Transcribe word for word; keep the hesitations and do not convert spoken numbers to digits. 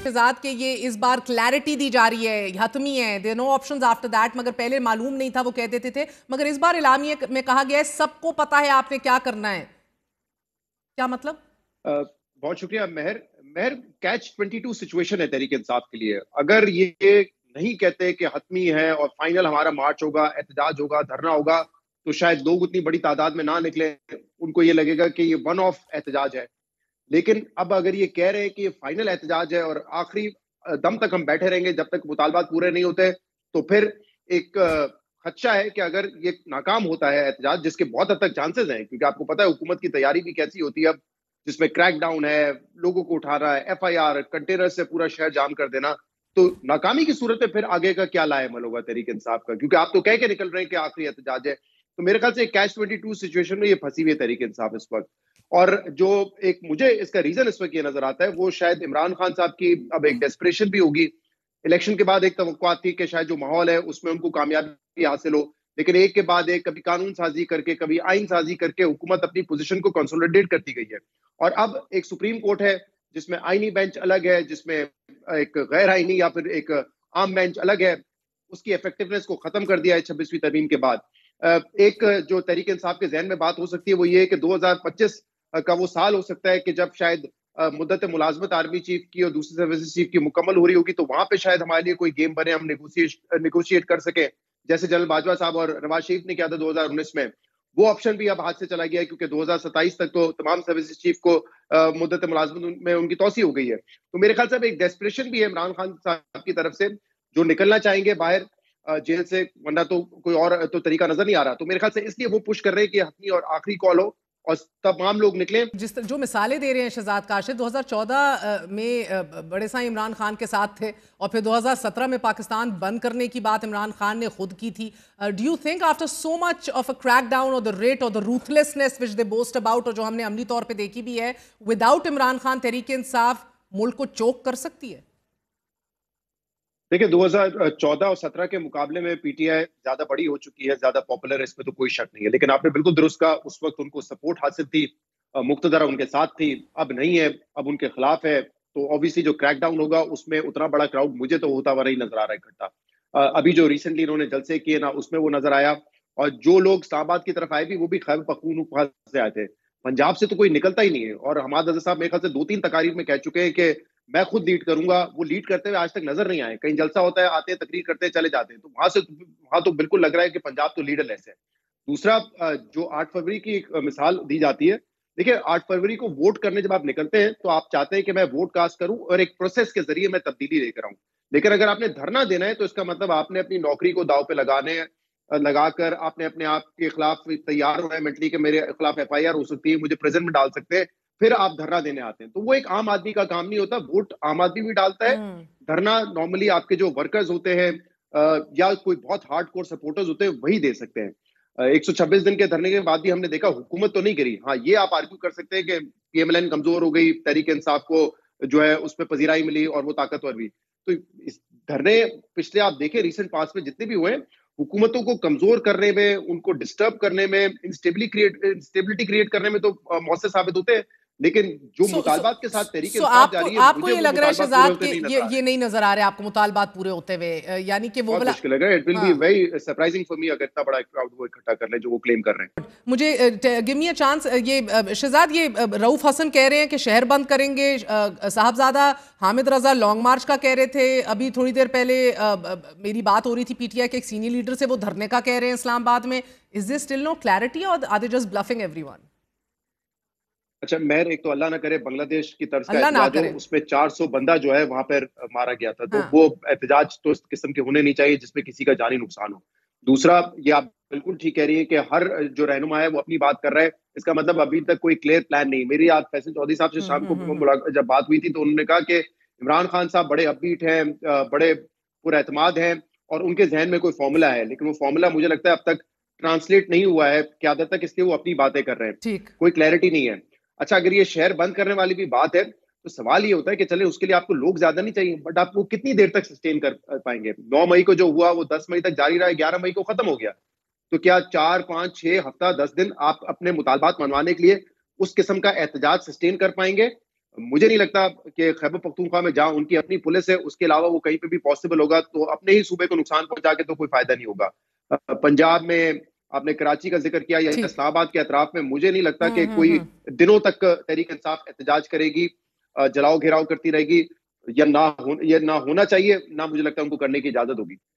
شہزاد کے یہ اس بار کلیرٹی دی جا رہی ہے، حتمی ہے، there no options after that, مگر پہلے معلوم نہیں تھا، وہ کہہ دیتے تھے، مگر اس بار اعلامیہ میں کہا گیا ہے سب کو پتا ہے آپ نے کیا کرنا ہے. کیا مطلب؟ بہت شکریہ مہر. مہر کیچ ٹوینٹی ٹو سچویشن ہے تحریک انصاف کے لیے. اگر یہ نہیں کہتے کہ حتمی ہے اور فائنل ہمارا مارچ ہوگا، احتجاج ہوگا، دھرنا ہوگا، تو شاید لوگ اتنی بڑی تعداد میں نہ نکلیں، ان کو یہ لگے گا کہ یہ ون آف احتجاج ہے. لیکن اب اگر یہ کہہ رہے ہیں کہ یہ فائنل احتجاج ہے اور آخری دم تک ہم بیٹھے رہیں گے جب تک مطالبات پورے نہیں ہوتے، تو پھر ایک خدشہ ہے کہ اگر یہ ناکام ہوتا ہے احتجاج، جس کے بہت حد تک چانسز ہیں، کیونکہ آپ کو پتا ہے حکومت کی تیاری بھی کیسی ہوتی ہے اب، جس میں کریک ڈاؤن ہے، لوگوں کو اٹھانا ہے، ایف آئی آر، کنٹینر سے پورا شہر جام کر دینا، تو ناکامی کی صورت میں پھر آگے کا کیا لائے عمل ہوگا تحریک انصاف کا؟ کیونکہ آپ تو کہہ کے نکل رہے ہیں کہ آخری احتجاج ہے. تو میرے خیال سے کیچ ٹوینٹی ٹو سچویشن میں یہ پھنسی ہوئی ہے تحریک انصاف اس وقت. اور جو ایک مجھے اس کا ریزن اس وقت یہ نظر آتا ہے، وہ شاید عمران خان صاحب کی اب ایک ڈیسپریشن بھی ہوگی. الیکشن کے بعد ایک توقعات تھی کہ شاید جو ماحول ہے اس میں ان کو کامیابی حاصل ہو، لیکن ایک کے بعد ایک کبھی قانون سازی کر کے، کبھی آئین سازی کر کے حکومت اپنی پوزیشن کو کنسولیڈیٹ کرتی گئی ہے. اور اب ایک سپریم کورٹ ہے جس میں آئینی بینچ الگ ہے، جس میں ایک غیر آئینی یا پھر ایک عام بینچ الگ ہے. اس کی ایفیکٹونیس کو ختم کر دیا ہے چھبیسویں ترمیم کے بعد. ایک جو تحریک انصاف کے ذہن میں بات ہو سکتی ہے وہ یہ ہے کہ دو ہزار پچیس کا وہ سال ہو سکتا ہے کہ جب شاید مدت ملازمت آرمی چیف کی اور دوسری سروسز چیف کی مکمل ہو رہی ہوگی، تو وہاں پہ شاید ہمارے لیے کوئی گیم بنے، ہم نیگوشیٹ کر سکیں، جیسے جنرل باجوہ صاحب اور نواز شریف نے کیا تھا دو ہزار انیس میں. وہ آپشن بھی اب ہاتھ سے چلا گیا ہے، کیونکہ دو ہزار ستائیس تک تو تمام سروسز چیف کو مدت ملازمت میں ان کی توسیع ہو گئی ہے. تو میرے خیال سے ایک ڈیسپریشن بھی ہے عمران خان صاحب کی طرف سے، جو نکلنا چاہیں گے باہر جیل سے، ورنہ تو کوئی اور تو طریقہ نظر نہیں آ رہا. تو میرے خیال سے اس لیے وہ پش کر رہے ہیں کہ حتمی اور آخری کال ہو اور تمام لوگ نکلیں. جس جو مثالیں دے رہے ہیں شہزاد کاشف، دو ہزار چودہ میں بڑے سائیں عمران خان کے ساتھ تھے، اور پھر دو ہزار سترہ میں پاکستان بند کرنے کی بات عمران خان نے خود کی تھی. Do you think after so much of a crackdown ڈاؤن اور دا ریٹ اور دا روتھلیسنس وچ دے بوسٹ اباؤٹ، اور جو ہم نے عملی طور پہ دیکھی بھی ہے، وداؤٹ عمران خان تحریک انصاف ملک کو چوک کر سکتی ہے؟ دیکھیں دو ہزار چودہ اور سترہ کے مقابلے میں پی ٹی آئی زیادہ بڑی ہو چکی ہے، زیادہ پاپولر ہے، اس میں تو کوئی شک نہیں ہے. لیکن آپ نے بالکل درست کہا، اس وقت ان کو سپورٹ حاصل تھی، مقتدرہ ان کے ساتھ تھی، اب نہیں ہے، اب ان کے خلاف ہے. تو اوبیسلی جو کریک ڈاؤن ہوگا اس میں اتنا بڑا کراؤڈ مجھے تو ہوتا ہوا نہیں نظر آ رہا ہے اکٹھا. ابھی جو ریسنٹلی انہوں نے جلسے کیے نا، اس میں وہ نظر آیا. اور جو لوگ اسلام آباد کی طرف آئے بھی، وہ بھی خیبر پختونخوا سے آئے تھے. پنجاب سے تو کوئی نکلتا ہی نہیں ہے. اور حماد رضا صاحب میرے خیال سے دو تین تقاریر میں کہہ چکے ہیں کہ میں خود لیڈ کروں گا. وہ لیڈ کرتے ہوئے آج تک نظر نہیں آئے. کہیں جلسہ ہوتا ہے، آتے ہیں، تقریر کرتے ہیں، چلے جاتے ہیں. تو وہاں سے وہاں تو بالکل لگ رہا ہے کہ پنجاب تو لیڈر لیس ہے. دوسرا، جو آٹھ فروری کی ایک مثال دی جاتی ہے، دیکھیں آٹھ فروری کو ووٹ کرنے جب آپ نکلتے ہیں تو آپ چاہتے ہیں کہ میں ووٹ کاسٹ کروں اور ایک پروسیس کے ذریعے میں تبدیلی لے کر آؤں. لیکن اگر آپ نے دھرنا دینا ہے تو اس کا مطلب آپ نے اپنی نوکری کو داؤ پہ لگانے لگا کر آپ نے اپنے آپ کے خلاف تیار ہونا ہے مینٹلی کہ میرے خلاف ایف آئی آر ہو سکتی ہے، مجھے پریزنٹ میں ڈال سکتے ہیں، پھر آپ دھرنا دینے آتے ہیں. تو وہ ایک عام آدمی کا کام نہیں ہوتا. ووٹ عام آدمی بھی ڈالتا ہے، دھرنا نارملی آپ کے جو ورکرز ہوتے ہیں یا کوئی بہت ہارڈ کور سپورٹرز ہوتے ہیں وہی دے سکتے ہیں. ایک سو چھبیس دن کے دھرنے کے بعد بھی ہم نے دیکھا حکومت تو نہیں کری. ہاں یہ آپ آرگیو کر سکتے ہیں کہ پی ایم ایل این کمزور ہو گئی، تحریک انصاف کو جو ہے اس پہ پذیرائی ملی اور وہ طاقتور بھی. تو اس دھرنے پچھلے آپ دیکھیں ریسنٹ پاس میں جتنے بھی ہوئے، حکومتوں کو کمزور کرنے میں، ان کو ڈسٹرب کرنے میں، انسٹیبلٹی کریٹ کرنے میں تو مؤثر ثابت ہوتے ہیں. لیکن جو مطالبات کے ساتھ تحریک انصاف جاری ہے، آپ کو مجھے یہ وہ لگ رہا ہے مطالبات پورے شہزاد ہوتے کہ نہیں نظر آ رہے. یہ نہیں نظر آ رہے آپ کو مطالبات پورے ہوتے ہوئے، یعنی کہ وہ بہت مشکل لگ رہا ہے. It will be very surprising for me اگر اتنا بڑا کراؤڈ وہ اکٹھا کر لیں جو وہ کلیم کر رہے ہیں. مجھے گیو می اے چانس. یہ شہزاد، یہ رؤوف حسن کہہ رہے ہیں کہ شہر بند کریں گے، صاحبزادہ حامد رضا لانگ مارچ کا کہہ رہے تھے، ابھی تھوڑی دیر پہلے میری بات ہو رہی تھی پی ٹی آئی کے ایک سینئر لیڈر سے، وہ دھرنے کا کہہ رہے ہیں اسلام آباد میں. Is there still no clarity or are they just bluffing everyone? اچھا مہر، ایک تو اللہ نہ کرے بنگلہ دیش کی طرز کا اللہ نہ احتجاج کرے. ہو، اس میں چار سو بندہ جو ہے وہاں پر مارا گیا تھا. تو وہ احتجاج تو اس قسم کے ہونے نہیں چاہیے جس میں کسی کا جانی نقصان ہو. دوسرا، یہ آپ بالکل ٹھیک کہہ رہی ہے کہ ہر جو رہنما ہے وہ اپنی بات کر رہا ہے. اس کا مطلب ابھی تک کوئی کلیئر پلان نہیں. میری آج فیصل چودھری صاحب سے شام کو جب بات ہوئی تھی تو انہوں نے کہا کہ عمران خان صاحب بڑے اپ بیٹ ہیں، بڑے پر اعتماد ہیں اور ان کے ذہن میں کوئی فارمولا ہے، لیکن وہ فارمولا مجھے لگتا ہے اب تک ٹرانسلیٹ نہیں ہوا ہے قیادت تک، اس لیے وہ اپنی باتیں کر رہے ہیں. کوئی کلیئرٹی نہیں ہے. اچھا، اگر یہ شہر بند کرنے والی بھی بات ہے تو سوال یہ ہوتا ہے کہ چلے اس کے لیے آپ کو لوگ زیادہ نہیں چاہیے، بٹ آپ کو کتنی دیر تک سسٹین کر پائیں گے؟ نو مئی کو جو ہوا وہ دس مئی تک جاری رہا، گیارہ مئی کو ختم ہو گیا. تو کیا چار پانچ چھ ہفتہ دس دن آپ اپنے مطالبات منوانے کے لیے اس قسم کا احتجاج سسٹین کر پائیں گے؟ مجھے نہیں لگتا کہ خیبر پختونخوا میں جہاں ان کی اپنی پولیس ہے اس کے علاوہ وہ کہیں پہ بھی پاسبل ہوگا، تو اپنے ہی صوبے کو نقصان پہنچا کے تو کوئی فائدہ نہیں ہوگا. پنجاب میں آپ نے کراچی کا ذکر کیا یا ٹھیک. اسلام آباد کے اطراف میں مجھے نہیں لگتا ہوں کہ ہوں کوئی ہوں دنوں تک تحریک انصاف احتجاج کرے گی، جلاؤ گھیراؤ کرتی رہے گی، یا نہ یا نہ ہونا چاہیے، نہ مجھے لگتا ہے ان کو کرنے کی اجازت ہوگی.